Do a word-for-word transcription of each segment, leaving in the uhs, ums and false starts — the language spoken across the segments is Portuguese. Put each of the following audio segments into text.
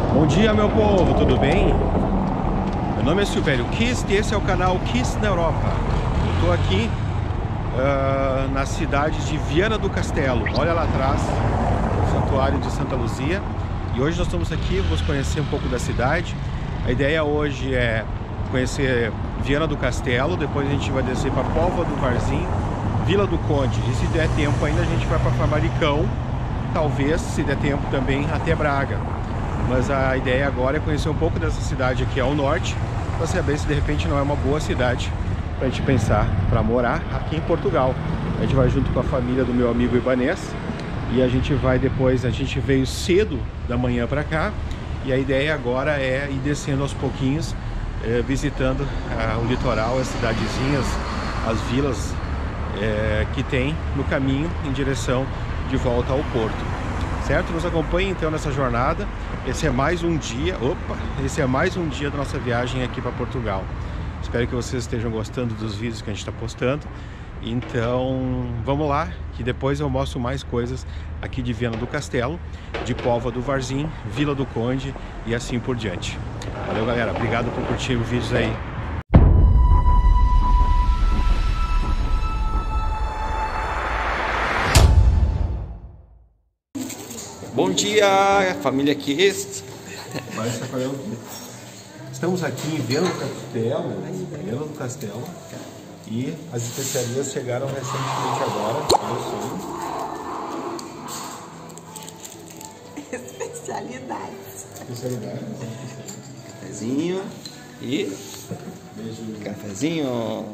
Bom dia, meu povo, tudo bem? Meu nome é Silvério Kist e esse é o canal Kist na Europa. Eu estou aqui uh, na cidade de Viana do Castelo. Olha lá atrás, o Santuário de Santa Luzia. E hoje nós estamos aqui, vamos conhecer um pouco da cidade. A ideia hoje é conhecer Viana do Castelo, depois a gente vai descer para Póvoa do Varzim, Vila do Conde. E se der tempo ainda a gente vai para Famalicão, talvez, se der tempo também, até Braga. Mas a ideia agora é conhecer um pouco dessa cidade aqui ao norte, para saber se de repente não é uma boa cidade para a gente pensar para morar aqui em Portugal. A gente vai junto com a família do meu amigo Ibanez e a gente vai depois, a gente veio cedo da manhã para cá e a ideia agora é ir descendo aos pouquinhos, eh, visitando ah, o litoral, as cidadezinhas, as vilas eh, que tem no caminho em direção de volta ao porto. Certo? Nos acompanhe então nessa jornada. Esse é mais um dia, opa, esse é mais um dia da nossa viagem aqui para Portugal. Espero que vocês estejam gostando dos vídeos que a gente está postando. Então, vamos lá, que depois eu mostro mais coisas aqui de Viana do Castelo, de Póvoa do Varzim, Vila do Conde e assim por diante. Valeu, galera. Obrigado por curtir os vídeos aí. Bom dia, família Kist. Estamos aqui em Viana do Castelo, Viana do Castelo, e as especiarias chegaram recentemente agora. Especialidades. Especialidades. Cafezinho e Beijo. cafezinho.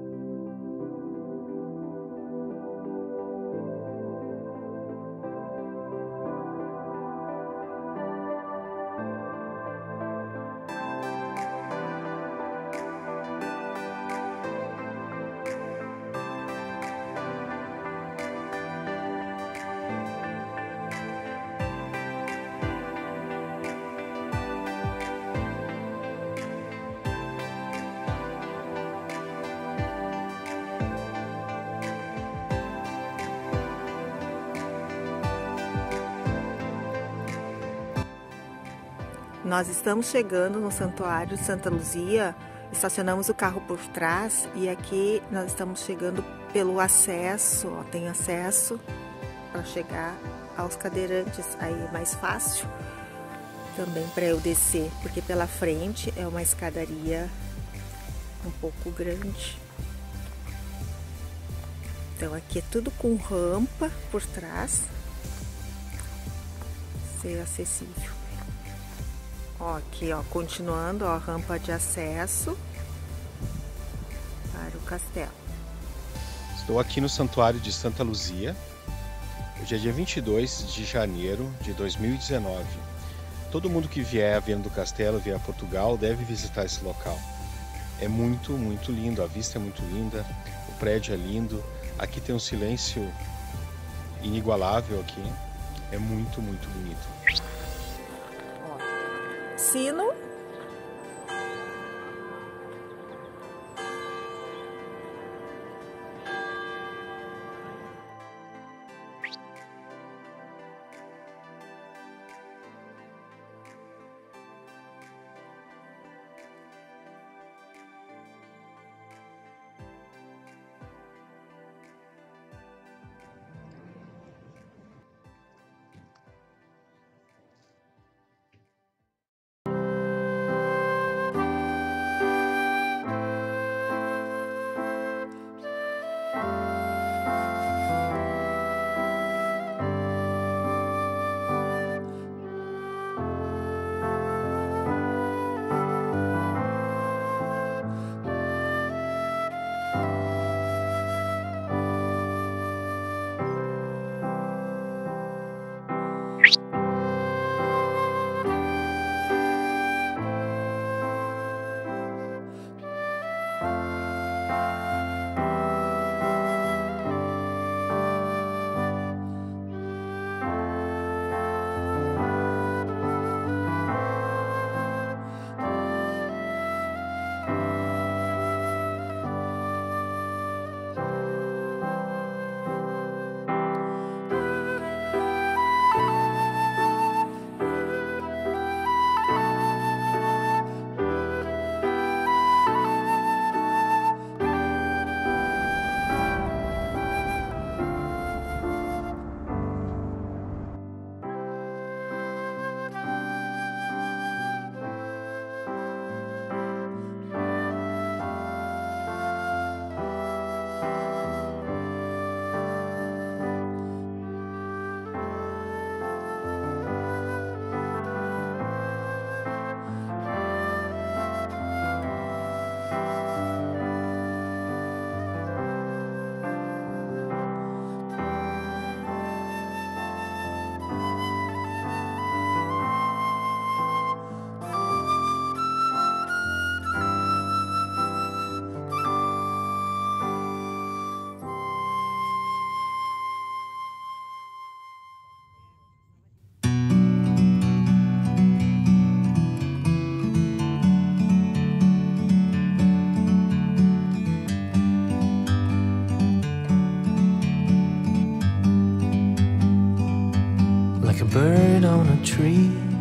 Nós estamos chegando no Santuário de Santa Luzia, estacionamos o carro por trás e aqui nós estamos chegando pelo acesso, ó, tem acesso para chegar aos cadeirantes, aí é mais fácil também para eu descer, porque pela frente é uma escadaria um pouco grande. Então aqui é tudo com rampa por trás, ser acessível. Ó, aqui, ó, continuando, ó, rampa de acesso para o castelo. Estou aqui no Santuário de Santa Luzia. Hoje é dia vinte e dois de janeiro de dois mil e dezenove. Todo mundo que vier a Viana do Castelo, vier a Portugal, deve visitar esse local. É muito, muito lindo, a vista é muito linda, o prédio é lindo. Aqui tem um silêncio inigualável aqui. É muito, muito bonito. Sino. bird on a tree.